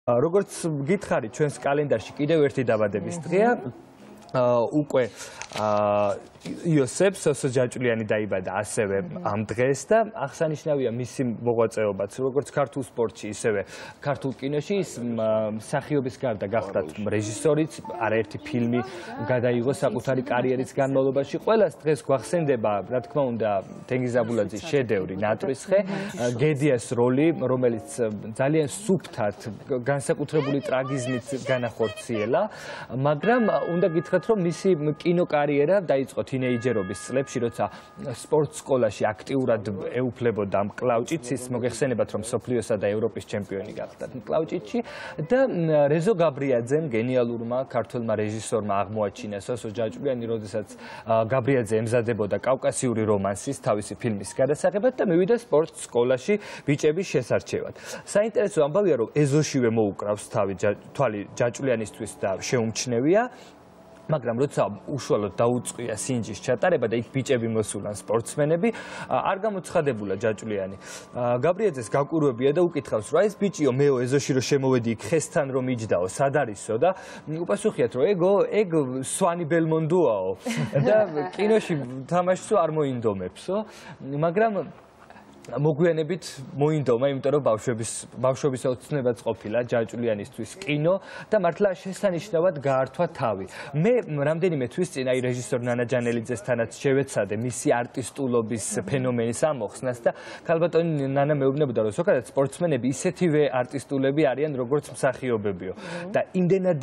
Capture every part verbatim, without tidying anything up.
როგორც გითხარით, ჩვენს კალენდარში კიდევ ერთი დაბადების დღეა. უკვე იოსებ სოსო ჯაჭვლიანი დაიბადა ასევე ამ დღეს და აღსანიშნავია მისი მოღვაწეობაც როგორც ქართულ სპორტში, ისევე ქართულ კინოში. ის მსახიობის გარდა გახდა რეჟისორიც, არაერთი ფილმი გადაიღო საკუთარი კარიერის განმავლობაში. ყველას დღეს გვახსენდება, რა თქმა უნდა, თენგიზ აბულაძის შედევრი ნატრისხე, გედიას როლი, რომელიც ძალიან სუფთად, განსაკუთრებული ტრაგიზმით განახორციელა, მაგრამ უნდა გითხრათ, რომ მისი კინოკარიერა დაიწყო თინეიჯერობის წლებში, როცა სპორტ სკოლაში აქტიურად ეუფლებოდა მკლავჭიც. ის მოგეხსენებათ, რომ სოფლიოსა და ევროპის ჩემპიონი გახდა მკლავჭიცში და რეზო გაბრიაძემ, გენიალურმა ქართველმა რეჟისორმა აღმოაჩინა სოსო ჯაჭვლიანი, როდესაც გაბრიაძე ემზადებოდა კავკასიური რომანსის თავისი ფილმის გადასაღებად და მივიდა სპორტ სკოლაში ბიჭების შესარჩევად. საინტერესო ამბავია, რომ ეზოშივე მოუკრავს თვალი ჯაჭვლიანისთვის და შეუმჩნევია. მაგრამ როცა უშუალოდ დაუწყია სინჯის ჩატარება და იქ ბიჭები მოსულან სპორტსმენები, არ გამოცხადებულა ჯაჭვლიანი. გაბრიაძეს გაკვირვებია და უკითხავს, რა ეს ბიჭიო, მეო ეზოში რომ შემოვედი იქ ხესთან რომ იჯდაო, სად არისო და უპასუხიათ, რომ ეგო, ეგ სვანი ბელმონდოაო და კინოში თამაშსო არ მოინდომებსო, მაგრამ მოგვიანებით მოინდომა, იმიტომ რომ ბავშვების ბავშვობის ოცნებაც ყოფილა ჯაჭვლიანისთვის კინო და მართლა შესანიშნავად გაართვა თავი. მე რამდენიმე თვის წინ აი რეჟისორ ნანა ჯანელიძესთანაც შევეცადე მისი არტისტულობის ფენომენის ამოხსნას და ქალბატონი ნანა მეუბნებოდა, რომ ზოგადად სპორტსმენები ისეთივე არტისტულები არიან, როგორც მსახიობებიო. და იმდენად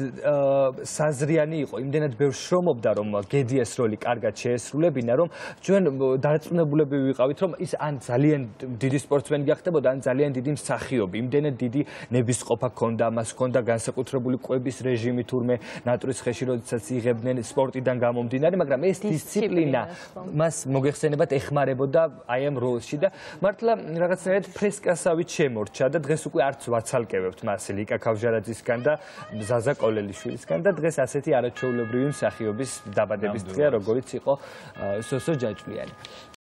საზრიანი იყო, იმდენად ბევრ შრომობდა, რომ გედიას როლი კარგად შეესრულებინა, რომ ჩვენ დარწმუნებულები ვიყავით, რომ ის ან ძალიან დიდი სპორტსმენი გახდებოდა, ან ძალიან დიდი მსახიობი. იმდენად დიდი ნებისყოფა ჰქონდა, მას ჰქონდა განსაკუთრებული კვების რეჟიმი თურმე ნატრისხეში, როდესაც იღებდნენ სპორტიდან გამომდინარე, მაგრამ ეს დისციპლინა მას მოგეხსენებათ ეხმარებოდა აი ამ როლში და მართლა რაღაცნაირად ფრესკასავით შემორჩა და დღეს უკვე არც ვაცალკევებთ მას ლიკა ქავჟარაძისგან და ზაზა კოლელიშვილისგან და დღეს ასეთი არაჩვეულებრივი მსახიობის დაბადების დღეა, როგორიც იყო სოსო ჯაჭვლიანი.